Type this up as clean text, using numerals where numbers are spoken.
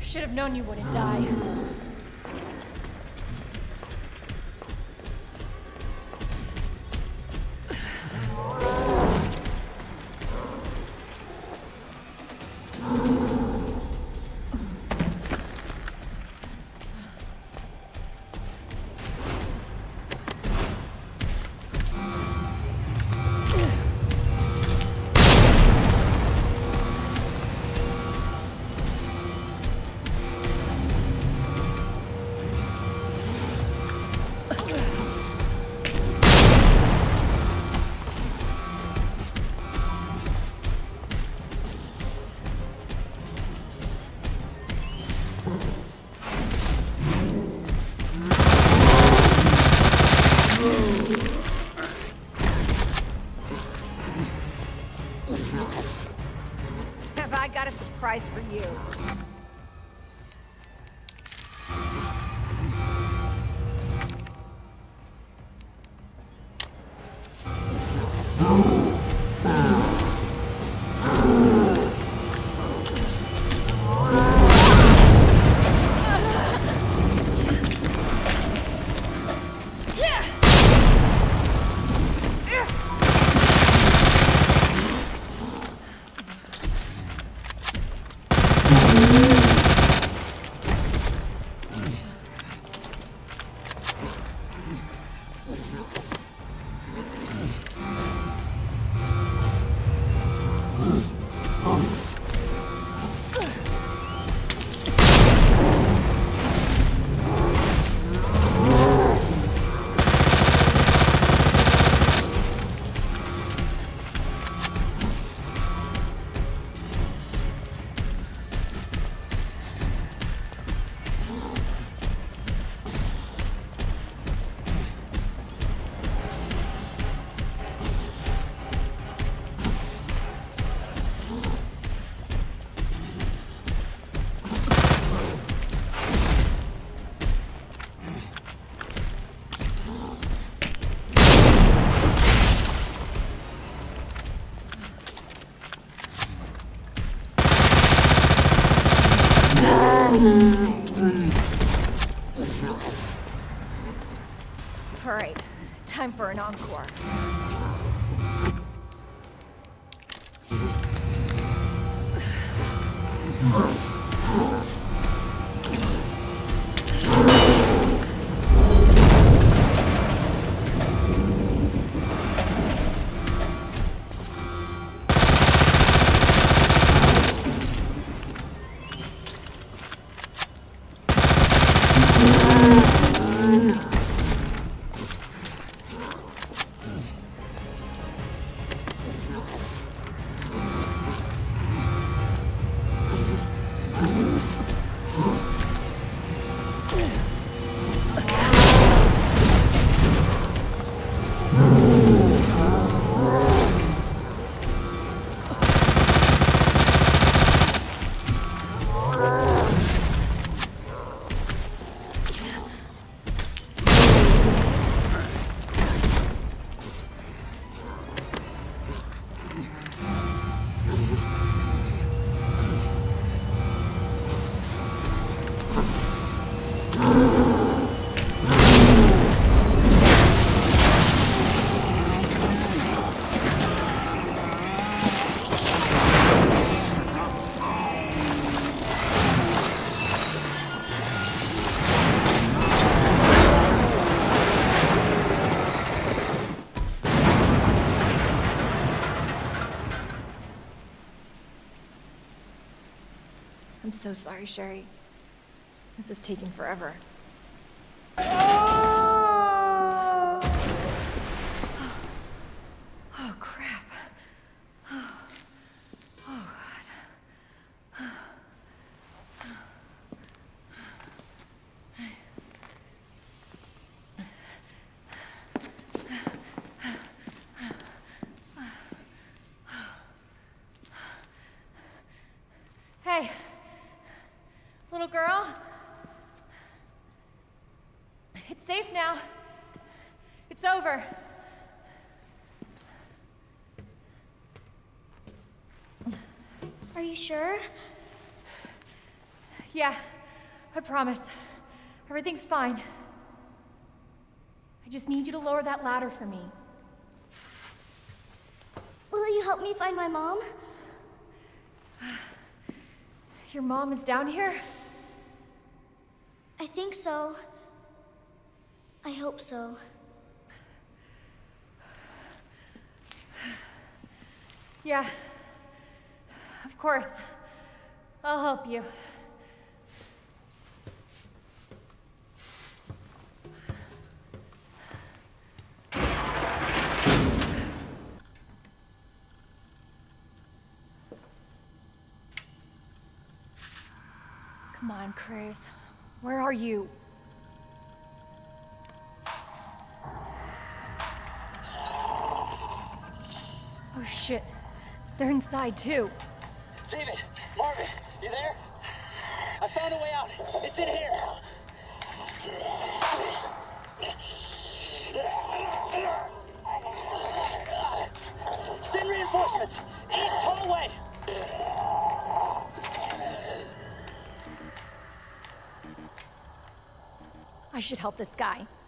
should have known you wouldn't die. Have I got a surprise for you? All right, time for an encore. I'm so sorry, Sherry. This is taking forever. Oh, crap. Oh, God. Hey, little girl. It's safe now. It's over. Are you sure? Yeah, I promise. Everything's fine. I just need you to lower that ladder for me. Will you help me find my mom? Your mom is down here? I think so. I hope so. Yeah. Of course. I'll help you. Come on, Chris. Where are you? Oh shit. They're inside too. David! Marvin! You there? I found a way out. It's in here. Send reinforcements! East hallway! I should help this guy.